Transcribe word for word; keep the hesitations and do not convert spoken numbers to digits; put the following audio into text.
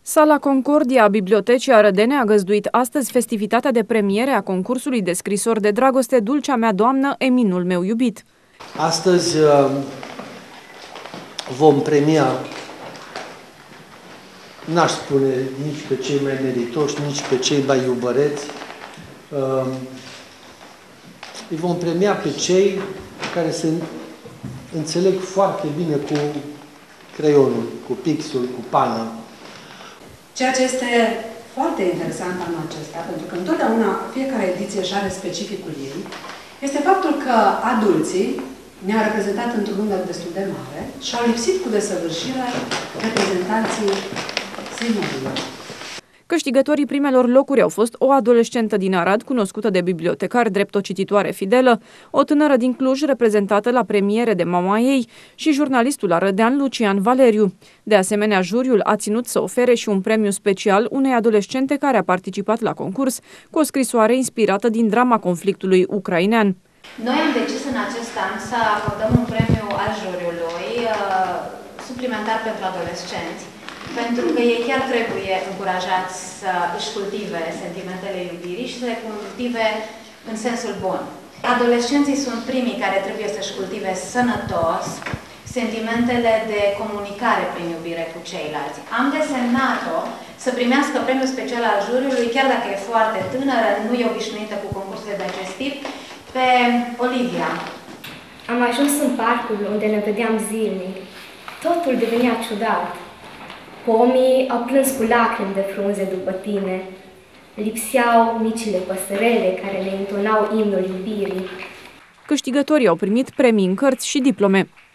Sala Concordia a Bibliotecii Arădene a găzduit astăzi festivitatea de premiere a concursului de scrisori de dragoste Dulcea mea doamnă, Eminul meu iubit. Astăzi vom premia, n-aș spune nici pe cei mai meritoși, nici pe cei mai iubăreți, îi vom premia pe cei care se înțeleg foarte bine cu creionul, cu pixul, cu pana. Ceea ce este foarte interesant anul acesta, pentru că întotdeauna fiecare ediție își are specificul ei, este faptul că adulții ne-au reprezentat într-un număr destul de mare și au lipsit cu desăvârșire reprezentanții seniorilor. Câștigătorii primelor locuri au fost o adolescentă din Arad, cunoscută de bibliotecari drept o cititoare fidelă, o tânără din Cluj, reprezentată la premiere de mama ei, și jurnalistul arădean Lucian Valeriu. De asemenea, juriul a ținut să ofere și un premiu special unei adolescente care a participat la concurs cu o scrisoare inspirată din drama conflictului ucrainean. Noi am decis în acest an să acordăm un premiu al juriului uh, suplimentar pentru adolescenți, pentru că ei chiar trebuie încurajați să își cultive sentimentele iubirii și să le cultive în sensul bun. Adolescenții sunt primii care trebuie să-și cultive sănătos sentimentele de comunicare prin iubire cu ceilalți. Am desemnat-o să primească premiul special al juriului, chiar dacă e foarte tânără, nu e obișnuită cu concursurile de acest tip, pe Olivia. Am ajuns în parcul unde ne vedeam zilnic. Totul devenea ciudat. Pomii au plâns cu lacrimi de frunze după tine. Lipseau micile păsărele care ne intonau imnul iubirii. Câștigătorii au primit premii în cărți și diplome.